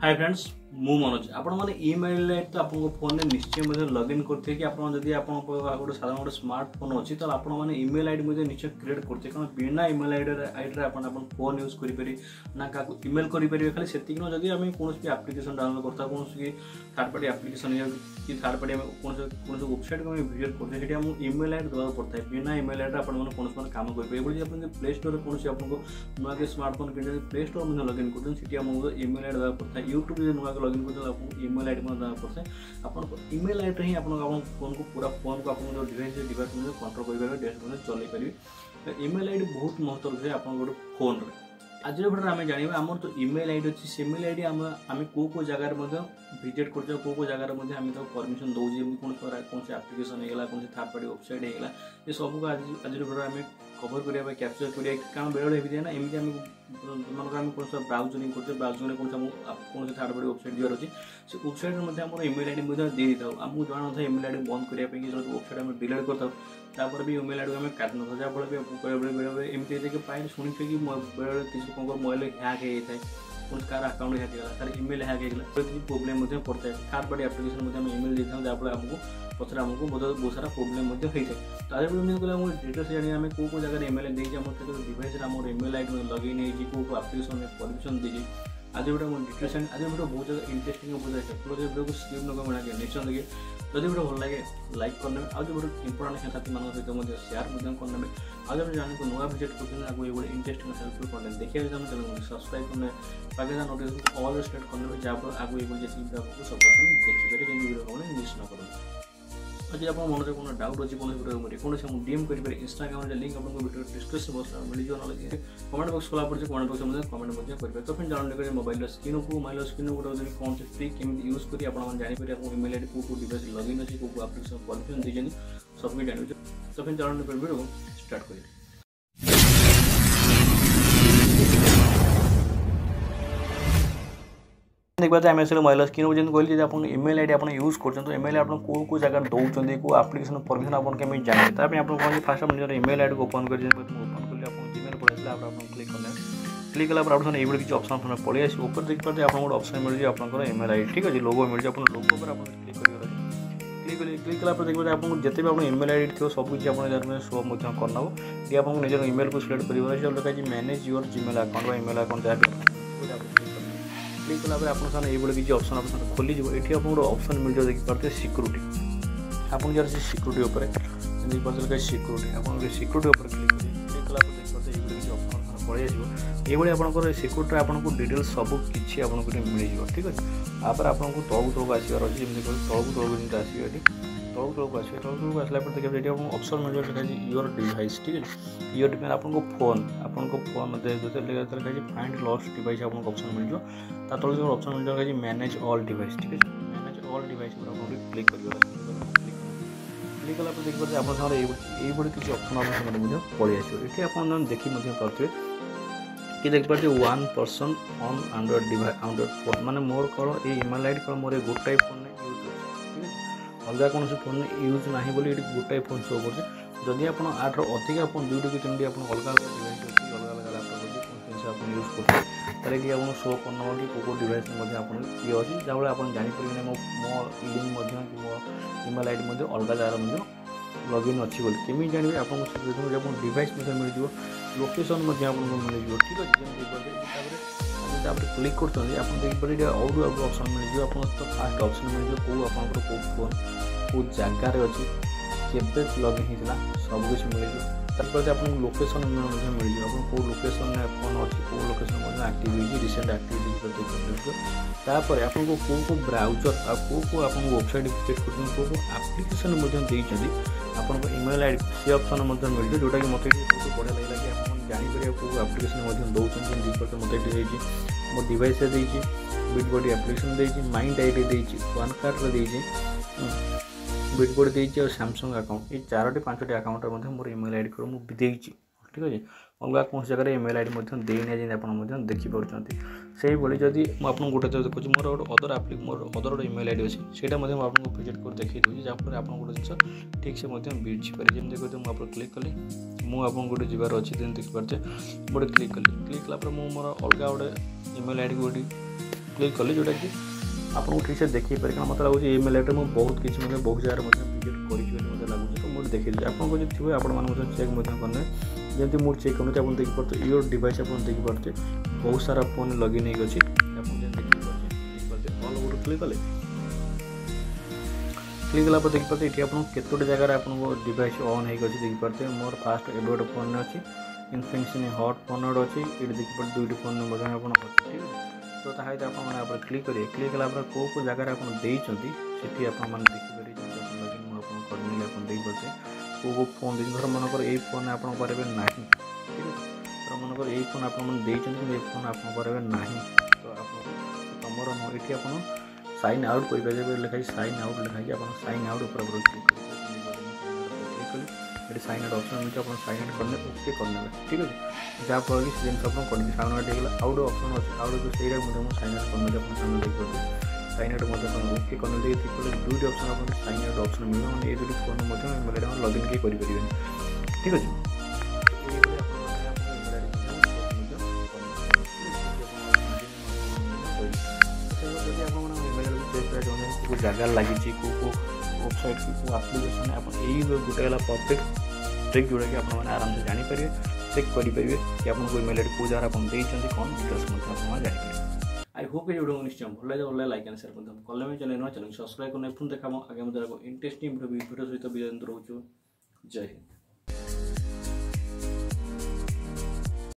Hi friends मु मनोज आपण माने ईमेल तो आपन फोन में निश्चय लॉगिन करते कि आपन जदी आपन गोटे साधारण स्मार्टफोन अच्छी तो आपण माने ईमेल आईडी निश्चय क्रिएट करते कारण बिना ईमेल आईडी आपन फोन यूज करि परि ना का ईमेल करि परि खाली सेतिक न जदी हम कोन भी एप्लीकेशन डाउनलोड करता कोन की थर्ड पार्टी एप्लीकेशन या कि थर्ड पार्टी कोन वेबसाइट को विजिट करते सेठी हम ईमेल आईडी दवा पड़ता है बिना ईमेल आईडी आपन माने कोन काम करि परि अपन प्ले स्टोर कोन से आपन को नुआ के स्मार्टफोन किन प्ले स्टोर में लॉगिन करते सेठी हम ईमेल आईडी दवा पड़ता है यूट्यूब में नुआ लॉगिन करते आपको ईमेल आईडी में देना पड़ता है आपन ईमेल आईडी ही आपन फोन को पूरा फोन को आपन जो डिवाइस में कंट्रोल कर पारे डेस्क में चले पारे ईमेल आईडी बहुत महत्व है आपन गोटे फोन रे आज भिडियो आम जाना आम तो ईमेल आईडी अच्छी से ईमेल आईडी आम कौ जगार विजिट कर कौ जगार परमिशन दौजे कौन से एप्लीकेशन होगा कौन से थर्ड पार्टी वेबसाइट होगा ये सब को आज भिडियो आम कवर करने कैप्चर करिए कारण बेले बेले ना एमती आम मन कौन सा ब्राउजिंग करते ब्राउजिंग कौन से थर्ड पार्टी वेबसाइट जीवार अच्छी से वेबसाइट आम ईमेल आईडी दे था आमको जना था ईमेल आईडी बंद करने वेबसाइट आम डिलीट करता तापर भी ईमेल आईडी आम काटि न जहाँफल बेले एमती प्राय शुणी कि बेले किसी कौन मोबाइल हैक होता है कौन कार अकाउंट हैक होगा तार ईमेल हैक होगा किसी प्रोब्लेम पड़ता है थर्ड पार्टी एप्लीकेशन ईमेल देता जहाँफल आमको पचर आमको बहुत सारा प्रोब्लेम होता है तार डिटेल्स जानी आम कौ जगह ईमेल देम डिवाइस ईमेल आईडी लॉगिन हो कौ एप्लीकेशन में परमिशन दीजिए आज गोटे डिटेल्स आज वीडियो बहुत ज़्यादा इंटरेस्टिंग बहुत ज़्यादा वीडियो को स्किप न करना निश्चय देखिए जब वीडियो भल लगे लाइक करने आज गोटे इंपोर्टेंट साथी मान सहित शेयर करने आज आप जाने को नुआ विजिट करते ये इंटरेस्टिंग हेल्पफुल कंटेंट देखिए सब्सक्राइब करने पाखे नोटिफिकेशन ऑल सेट करने जहाँफल आगे ये सब देखिए वीडियो मिस न करें आज आप मन में कौन डाउट अच्छी कौन वीडियो कौन से डीएम करेंगे इंस्टाग्राम लिंक आपको वीडियो डिस्क्रिप्शन बॉक्स में मिल जाए ना कमेंट बॉक्स खोला पड़े कमेंट बॉक्स में कमेंट करेंगे तो फिर जानते मोबाइल स्क्रीन को मोबाइल स्क्रीन गोटे कौन से ट्रिक केमी यूज कर जापर आपको ईमेल आईडी कौ डिवाइस लॉगिन अच्छी कौ एप्लीकेशन परमिशन दीजिए सब भी जानते तो फिर जानते वीडियो को स्टार्ट करें देखते आम से मोबाइल स्क्रीन जब कहली आप ईमेल आईडी आप यूज कर ईमेल आप कौ जगह दौरान कौ एप्लीकेशन परमिशन आप कमी जानते हैं आप कौन फास्ट आप ईमेल आईडी को ओपन कर ओपन कर जीमेल पड़े आप क्लिक करना क्लिक कला ये किसी ऑप्शन पड़े आस ऊपर देखिए आप गोटे ऑप्शन मिल जाए आप ईमेल आईडी ठीक है लोगो मिल जाए लोगो पर आप क्लिक कर क्लिक कला देखिए आपको जिते भी आप ईमेल आईडी थी सब कुछ आप शो करना ये आपको निजर ईमेल को सिलेक्ट कर लिखा manage your Gmail account email account जहाँ क्लिक कला आप ये किसी ऑप्शन आप खोली ये आपको ऑप्शन मिल जाए देखिए सिक्योरिटी आप जब सिक्योरिटी देखिए सिक्योरिटी आप सिक्योरिटी क्लिक क्लिक कला देखिए ये किसी ऑप्शन पड़े ये आप सिक्योरिटी आपको डिटेल्स सब किसी आपको मिल जाए ठीक है तापर आपको तौक तौक आसबार अच्छे जमी तौक तौक जमी आसो तौक तौक आस तौक तौक आसला देखिए ये आपको ऑप्शन मिल जाए योर डिवाइस ठीक है योर डिवाइस आपको फोन देखिए फाइंड लॉस्ट डिवाइस आपको ऑप्शन मिल जाए ता तले जो ऑप्शन मिल जाए मैनेज ऑल डिवाइस ठीक है मैनेज ऑल डिवाइस पर आप क्लिक कर क्लिक कला देखिए आप ये किसी ऑप्शन आप पड़े आस ये आप देखी पारे कि देखिए 1 person on Android device Android phone माने मोर कल ये ईमेल आईडी कल मोर गोटाए फोन यूज ठीक है अलग कौन से फोन यूज ना बोली ये गोटाए फोन शो कर आप आठ अधिक फोन 2 कि 3 अलग अलग डिवाइस अच्छी अलग अलग लैपटॉप अच्छी कौन जिन आप यूज करते कि आपको शो करना कि कौ डिवाइस में आप ये अच्छी जहाँ आप जापर मो लिंक मो ईमेल आईडी अलग जगह लॉगिन अच्छी बोली केमी जानवे आपको डिवाइस मिल जाए लोकेशन मिल जाए ठीक है जब क्लिक करते आप देखिए और ऑप्शन मिल जाए आप फास्ट ऑप्शन मिल जाए कौ आप फोन कौ जगार अच्छी के लॉगिन होता सब कुछ मिल जाए तापर आपको लोकेशन मिल जाए आप कौ लोकेशन में फोन अच्छी कौ लोकेशन एक्टिव हो रिसेंट एक्टिविटी तापर आपको कौ ब्राउजर कौ वेबसाइट विजिट कर कौ एप्लीकेशन देते आपको ईमेल आईडी सी ऑप्शन मिल जाए जोटा कि मतलब बहुत बढ़िया लगे कि आप जापर कौ एप्लीकेशन दौरान मतलब मो डिवाइस बिटबॉडी एप्लीकेशन देती माइंड आईडी देती वन कार्ड देती बिटबॉडी देती और सैमसंग अकाउंट ये 4टी 5टी अकाउंट मोर ईमेल आईडी को मुझे ठीक अच्छे अलग कौन जगह ईमेल आईडी देनी आप देखिपुर से भाई जदि मुझे गोटे देखुची मोर गोटे अदर मोर अदर ईमेल आईडी अच्छी से आपको विजिट कर देखी दूसरी जहाँपर आप गोटे जिन ठीक से बीझीपारे जमी देखते मुझे क्लिक कली मुझे गोटे जीवार अच्छी देखिपारे गोटे क्लिक कली क्लिक कला मोर अलग गोटे ईमेल आईडी गोटे क्लिक कली जोटा कि आपको ठीक से देखी पारे कारण मतलब लगुच इमेल आईडी में बहुत किसी बहुत जगह विजिट कर लगुच तो मुझे देखी आपको जो थी आप चेक करने जमी मुझे चेक करते आप देखिए योर डिवाइस आप देखिए बहुत सारा फोन लगिन अच्छी ऑल ओवर क्लिक कले क्लिक कला देखिए ये आप केतोटी जगह आपको डिवाइस ऑन हो देखिए मोर फास्ट एवं गोटे फोन अच्छी इनफिनिक्स हॉट फोन गोटे अच्छी ये देखिए दुईट फोन आप ठीक है तो ताकि आप क्लिक करेंगे क्लिक कला कौ जगह आप देखते देखिए देखिए देखिए कौ फोन धर मनकर यही फोन आप करेंगे ना ठीक है तो मनकर यही फोन आप फोन आप करेंगे ना तो आप तुम ये आप साइन आउट करेंगे लिखाई साइन आउट लिखाई आप साइन आउट ऊपर क्लिक करेंगे साइन आउट ऑप्शन मिलते आप साइन आउट करने ओके करने ठीक है जहाँफल कि जिन आप कर साइन आउट होगा आउट ऑप्शन अच्छे आउट से साइन आउट करने आप सामने देखिए साइन आउट ओके करने दुईट ऑप्शन आप साइन आउट ऑप्शन मिले मैंने ये दुईट फोन लगिन किए करेंगे ठीक अच्छे जगह लगी वेबसाइट की आप्लिकेसन आप गोटे परफेक्ट ट्रिक जोड़ा कि आप आराम से जानीपर चेक करेंगे कि आपको इमेल आईडी कौ जगह आप कौन डिटेल्स जानीपर आई होप ये वीडियो निश्चय भल लगे लाइक एंड शेयर करते कल चैनल सब्सक्राइब करना पुणी देखा आगे इंटरेस्टिंग वीडियो सहित रोच जय हिंद।